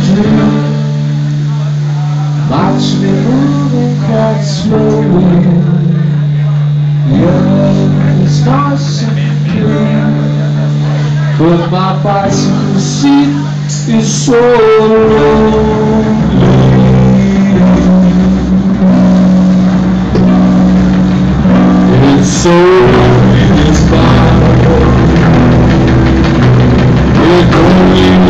Watch me moving quite slowly. Yeah, it's nice and clean, but my bicycle seat is so lonely. It's so lonely, this bar. We're going